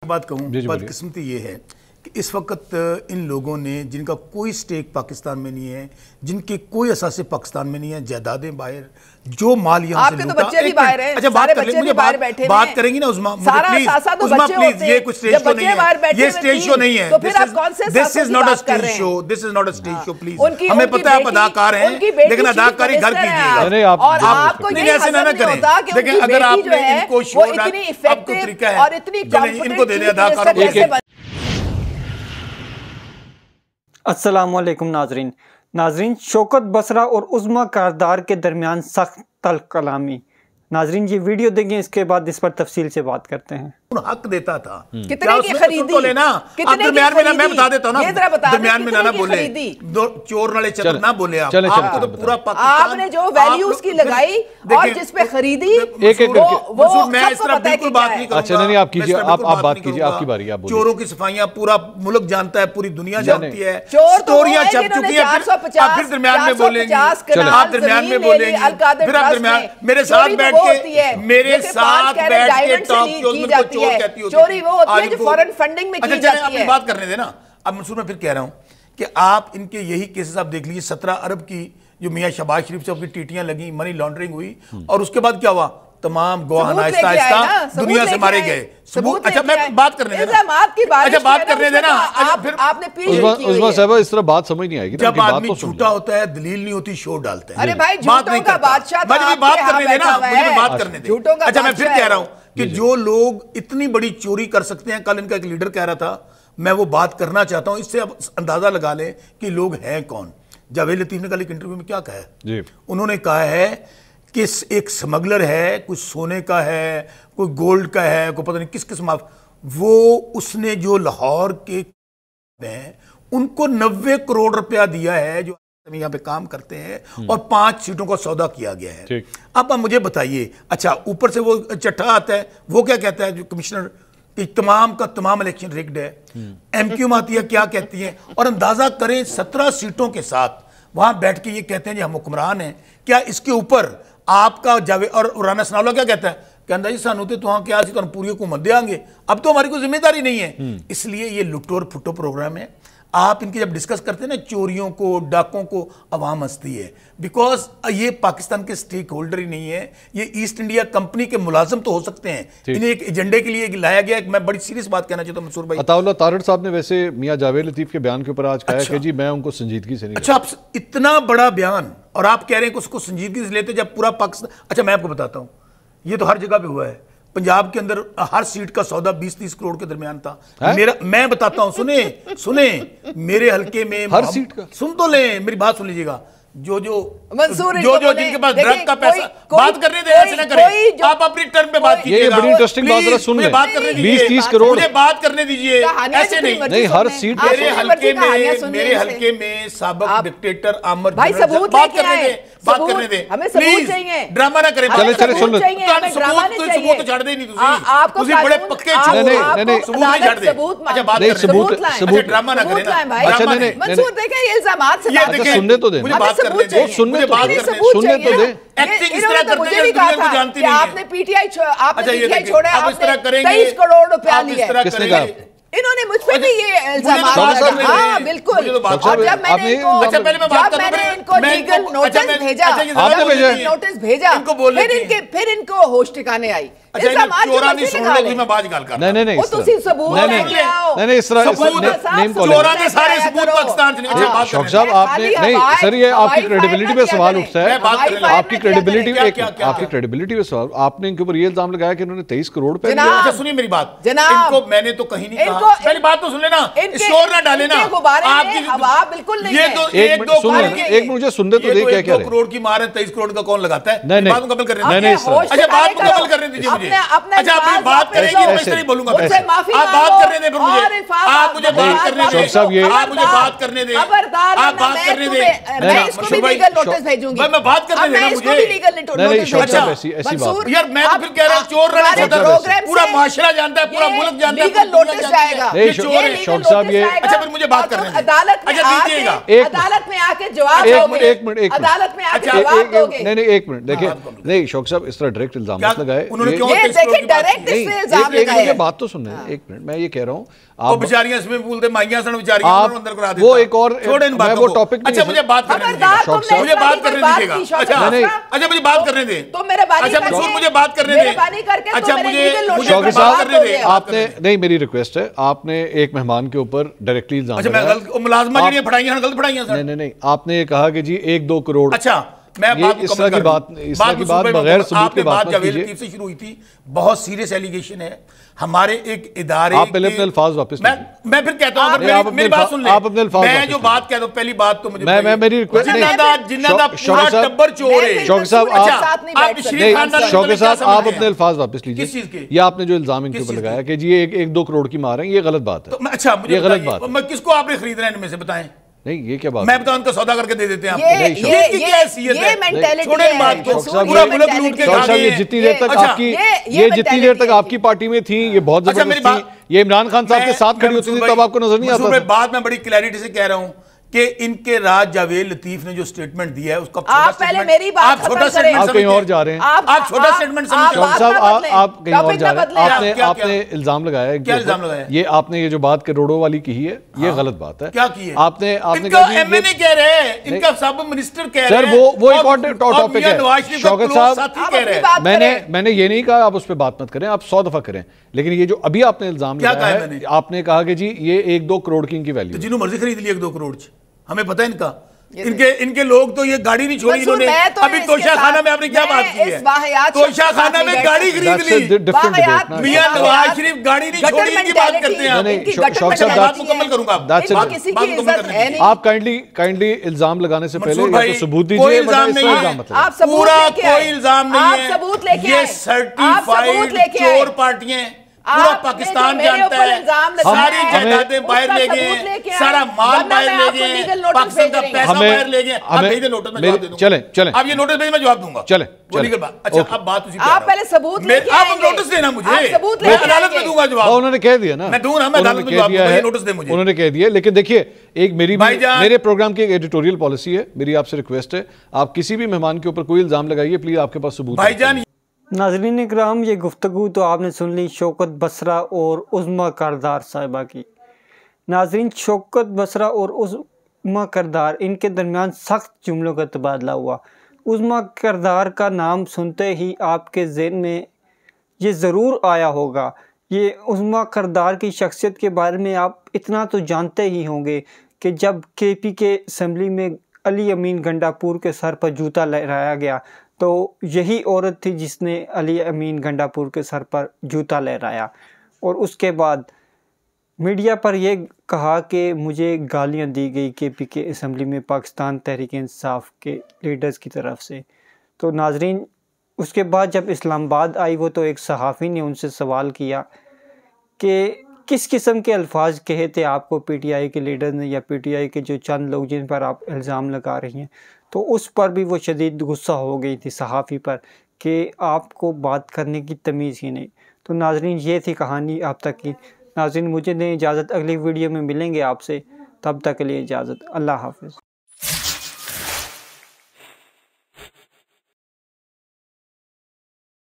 बात कहूँ, बदकिस्मती ये है कि इस वक्त इन लोगों ने जिनका कोई स्टेक पाकिस्तान में नहीं है, जिनके कोई असासे पाकिस्तान में नहीं है, जायदादें बाहर, जो माल यहाँ से लूटा, बच्चे भी बाहर हैं, अच्छा बात कर ले, मुझे बात करेंगी ना उस्मा, प्लीज ये कुछ स्टेज शो नहीं है, ये स्टेज शो नहीं है, this is not a stage show, this is not a stage show please. हमें पता है आप अदाकार हैं, लेकिन अदाकारी घर कीजिएगा, आप ऐसे ना करें। देखिए अगर आपने इनको शो अब तो तरीका है, इनको दे दे अदाकारों को। अस्सलामुअलैकुम नाजरीन, शौकत बसरा और उज़्मा कारदार के दरमियान सख्त तल्ख कलामी। नाजरीन ये वीडियो देंगे, इसके बाद इस पर तफसील से बात करते हैं। हक देता था कितने की खरीदी, लेना दरमियान में ना, मैं बता देता हूं ना, दरमियान में ना बोले, चोर नाले चक्कर ना बोले। आपको तो पूरा आपने जो वैल्यूज की लगाई और जिस पे खरीदी, वो मैं इस तरह बिल्कुल बात नहीं करूंगा। अच्छा नहीं, आप कीजिए, आप बात कीजिए, आपकी बारी, आप बोलिए। चोरों की सफाइयां पूरा मुल्क जानता है, पूरी दुनिया जानती है, स्टोरियां छप चुकी है, फिर दरमियान में बोलेंगे, आप दरमियान में बोलेंगे, फिर आप दरमियान मेरे साथ बैठ के, मेरे साथ बैठ के टॉक शोज में चोर कहती होती है, चोरी वो होती है जो फॉरेन फंडिंग में की जाती है। अपनी बात करने देना। अब मंसूर मैं फिर कह रहा हूं कि आप इनके यही केसेस आप देख लीजिए, 17 अरब की जो मियां शहबाज शरीफ से आपकी टीटियां लगी, मनी लॉन्ड्रिंग हुई, और उसके बाद क्या हुआ, तमाम गवाह आहिस्ता आहिस्ता दुनिया से मारे गए। सबूत, अच्छा मैं बात करने देना, अच्छा बात करने देना। उस्मा साहब इस तरह बात समझ नहीं आएगी। जब आदमी झूठा होता है, दलील नहीं होती, शोर डालता है। अरे भाई झूठों का बादशाह, बात करने देना, मुझे बात करने दे। अच्छा मैं फिर कह रहा हूं कि जो लोग इतनी बड़ी चोरी कर सकते हैं, कल इनका एक लीडर कह रहा था, मैं वो बात करना चाहता हूं, इससे अब अंदाजा लगा लें कि लोग हैं कौन। जावेद लतीफ ने कल एक इंटरव्यू में क्या कहा है, उन्होंने कहा है कि एक स्मगलर है, कुछ सोने का है, कोई गोल्ड का है, कोई पता नहीं किस किस्म, वो उसने जो लाहौर के हैं उनको 90 करोड़ रुपया दिया है, जो यहाँ पे काम करते हैं, और 5 सीटों का सौदा किया गया है। अब मुझे बताइए, अच्छा ऊपर से वो चट्टा आता है, वो क्या कहता है जो कमिश्नर कि तमाम का तमाम इलेक्शन रिग्ड है, एमक्यूएम आती है क्या कहती है, और अंदाजा करें 17 सीटों के साथ वहां बैठ के ये कहते हैं जी हम हुक्मरान हैं। क्या इसके ऊपर आपका जावे और राना सनाउल्ला क्या कहता है, कहता जी सानू तो वहां क्या तुम पूरी हुकूमत देंगे, अब तो हमारी कोई जिम्मेदारी नहीं है। इसलिए ये लुट्टो और फुट्टो प्रोग्राम है। आप इनकी जब डिस्कस करते हैं ना, चोरियों को, डाकों को, अवाम हंसती है, बिकॉज ये पाकिस्तान के स्टेक होल्डर ही नहीं है, ये ईस्ट इंडिया कंपनी के मुलाजिम तो हो सकते हैं, इन्हें एक एजेंडे के लिए लाया गया। मैं बड़ी सीरियस बात कहना चाहता हूं मंसूर भाई। अताउल्लाह तारड़ साहब ने वैसे मियां जावेद लतीफ के बयान के ऊपर आज कहा कि जी मैं उनको संजीदगी से नहीं। अच्छा, आप इतना बड़ा बयान और आप कह रहे हैं कि उसको संजीदगी से लेते जब पूरा पाकिस्तान। अच्छा मैं आपको बताता हूं, ये तो हर जगह पे हुआ है। पंजाब के अंदर हर सीट का सौदा 20-30 करोड़ के दरमियान था। मैं बताता हूं, सुने मेरे हल्के में हर सीट का, सुन तो ले, मेरी बात सुन लीजिएगा, जो जिनके पास ड्रग का पैसा, बात करने दे, ऐसे ना करें, आप अपनी टर्म पे बात कीजिए। ये बड़ी इंटरेस्टिंग बात है, सुन ले, 20-30 करोड़, मुझे बात करने दीजिए, ऐसे नहीं हर सीट। मेरे हल्के में साबिक डिक्टेटर आमर, बात करने दे, हमें सबूत चाहिए, ड्रामा ना करें। चले सुन लो, सबूत तो छाड़ दे नहीं, तुझे बड़े पक्के सबूत नहीं छाड़ दे। अच्छा बात करें, सबूत ड्रामा ना करें। अच्छा नहीं मंसूर देखें ये इल्जामात से सुनने तो दे, मुझे बात करने दे, सुनने तो दे। एक्टिंग इस तरह करते हैं दुनिया को जानती नहीं है। आपने पीटीआई छोड़ा, आप इस तरह करेंगे, 23 करोड़ रुपया लिया, किसने कहा? इन्होंने मुझ पे भी ये इल्जाम लगाया। हाँ बिल्कुल, और जब मैंने इनको लीगल नोटिस भेजा, फिर इनको होश ठिकाने आई। नहीं इस तरह शौक साहब आपने नहीं सर, ये आपकी क्रेडिबिलिटी पे सवाल उठता है, आपकी क्रेडिबिलिटी पे सवाल। आपने इनके ऊपर ये इल्जाम लगाया कि इन्होंने 23 करोड़ पे। अच्छा सुनिए मेरी बात, इनको मैंने तो कहीं नहीं कहा, पहली बात तो सुन लेना, शोर ना डाले ना, बिल्कुल नहीं। ये तो एक मिनट मुझे सुनने तो दे, क्या 2 करोड़ की मार है, 23 करोड़ का कौन लगाता है? नहीं बात मुकम्मल करने नहीं, अच्छा बात मुकम्मल करने दीजिए मुझे। अच्छा आप बात करेंगे, मैं इस तरह बोलूंगा, आप बात करने दे मुझे, आप मुझे बात करने दे, आप मुझे बात करने दे, आप बात करने दे, मैं इसको भी लीगल नोटिस भेजूंगी, मैं बात करने देना मुझे। ऐसी बात यार मैं तो फिर कह रहा हूं चोर रहना, पूरा माशरा जानता है, पूरा मुल्क जानता है, लीगल नोटिस जाएगा। शौक साहब ये, अच्छा फिर मुझे बात करने दे, अदालत में आके जवाब दोगे, एक मिनट अदालत में आके जवाब दोगे। नहीं एक मिनट देखिए, नहीं शौक साहब इस तरह डायरेक्ट इल्जाम लगाए, उन्होंने क्यों देखिए डायरेक्ट इस पे इल्जाम लगाया है। बात तो सुन रहे, एक मिनट, मैं ये कह रहा हूँ आप बेचारियां इसमें बोलते माइयां सन बेचारियां अंदर करा देते, वो एक और छोड़े इन बातों वो को। टॉपिक। अच्छा मुझे बात करने दीजिएगा, मुझे बात करने दीजिएगा। अच्छा मुझे बात करने दे, तो मेरे बानी अच्छा मुझे बात करने दे, अच्छा मुझे बात करने दे। आपने नहीं, मेरी रिक्वेस्ट है, आपने एक मेहमान के ऊपर डायरेक्टली इल्जाम लगाया। अच्छा मैं गलत मुलाजमा जी ने पढ़ाई गलत पढ़ाई सर। नहीं, आपने ये कहा कि जी 1-2 करोड़। अच्छा मैं बात इस तरह की बात बगैर सबूत के बात जावेद लतीफ से शुरू हुई थी, बहुत सीरियस एलिगेशन है हमारे एक इदारे। आप पहले अपने अल्फाज वापस लीजिए। मैं फिर कहता हूं, अगर मेरी बात सुन ले, आप अपने अल्फाज मैं जो बात कहता हूं पहली बात तो मुझे मैं मेरी रिक्वेस्ट जिन्ना पूरा टब्बर चोर है। शौकत साहब आप शौकत साहब आप अपने अल्फाज वापस लीजिए। ये आपने जो इल्जाम इनके ऊपर लगाया कि जी 1-2 करोड़ की मार है, ये गलत बात है। अच्छा ये गलत बात है। मैं किसको आपने खरीदना है इनमें से बताएं। नहीं ये क्या बात, मैं बताऊं उनका सौदा करके दे देते हैं आपको। ये मेंटालिटी छोड़े बात को, पूरा मुल्क लूट के खा गए। ये जितनी देर तक आपकी ये जितनी देर तक आपकी पार्टी में थी, ये बहुत जबरदस्त थी, ये इमरान खान साहब के साथ खड़ी होती थी, तब आपको नजर नहीं आता। बात मैं बड़ी क्लैरिटी से कह रहा हूं कि इनके राज जावेद लतीफ ने जो स्टेटमेंट दिया है उसका आप पहले मेरी बात छोटा स्टेटमेंट, आप कहीं और जा रहे हैं, आप छोटा स्टेटमेंट समझ शौकत साहब, आप कहीं और जा रहे हैं। आपने इल्जाम लगाया, क्या इल्जाम लगाया? ये आपने ये जो बात करोड़ों वाली की है, ये गलत बात है। क्या की है आपने एमएनए कह रहे हैं, इनका सब मिनिस्टर कह रहे हैं सर, वो एक और टॉपिक है। शौकत साहब मैंने ये नहीं कहा आप उस पर बात मत करें, आप 100 दफा करें, लेकिन ये जो अभी आपने इल्जाम लगाया है, आपने कहा कि जी ये 1-2 करोड़ की इनकी वैल्यू, जिन्हों मर्जी खरीद लिया 1-2 करोड़, हमें पता है इनका। इनके लोग तो ये गाड़ी नहीं छोड़ी इन्होंने। अभी तोशा खाना में आपने क्या बात की है? तोशा खाना में गाड़ी खरीद ली। मियां नवाज शरीफ गाड़ी नहीं छोड़ी, इनकी बात करते हैं। बात मुकम्मल करूंगा, आप काइंडली इल्जाम लगाने से पहले सबूत दीजिए। कोई इल्जाम नहीं है, पूरा कोई इल्जाम नहीं है, ये सर्टिफाइड चोर पार्टियां, पूरा पाकिस्तान जानता है, सारी जायदादें बाहर ले गए, सारा माल बाहर ले गए, पाकिस्तान का पैसा बाहर ले गए। आप भेज दे नोटिस, में जवाब दे दूंगा। चलें आप ये नोटिस भेज, मैं जवाब दूंगा। चलें अच्छा अब बात उसी पे आप पहले सबूत लेके आप नोटिस देना मुझे, मैं अदालत में दूंगा जवाब। उन्होंने कह दिया ना, मैं दूंगा, मैं अदालत में जवाब दूंगा, नोटिस दे मुझे। उन्होंने कह दिया, लेकिन देखिए एक मेरे प्रोग्राम की एक एडिटोरियल पॉलिसी है, मेरी आपसे रिक्वेस्ट है, आप किसी भी मेहमान के ऊपर कोई इल्जाम लगाइए, प्लीज आपके पास सबूत। भाईजान नाज़रीन इकराम, ये गुफ्तगू तो आपने सुन ली शौकत बसरा और उज़्मा करदार साहिबा की। नाज़रीन शौकत बसरा और उज़्मा करदार, इनके दरमियान सख्त जुमलों का तबादला हुआ। उज़्मा करदार का नाम सुनते ही आपके ज़हन में ये ज़रूर आया होगा, ये उज़्मा करदार की शख्सियत के बारे में आप इतना तो जानते ही होंगे कि जब KP के असम्बली में अली अमीन गंडापुर के सर पर जूता लहराया गया, तो यही औरत थी जिसने अली अमीन गंडापुर के सर पर जूता लहराया। और उसके बाद मीडिया पर यह कहा कि मुझे गालियां दी गई KP के असम्बली में पाकिस्तान तहरीक इंसाफ के लीडर्स की तरफ से। तो नाजरीन उसके बाद जब इस्लामाबाद आई वो, तो एक सहाफ़ी ने उनसे सवाल किया कि किस किस्म के अल्फाज कहे थे आपको PTI के लीडर ने, या PTI के जो चंद लोग जिन पर आप इल्ज़ाम लगा रही हैं। तो उस पर भी वो शदीद गुस्सा हो गई थी सहाफ़ी पर कि आपको बात करने की तमीज़ ही नहीं। तो नाज़रीन ये थी कहानी अब तक की। नाज़रीन मुझे दें इजाज़त, अगली वीडियो में मिलेंगे आपसे, तब तक के लिए इजाज़त, अल्लाह हाफ़िज़।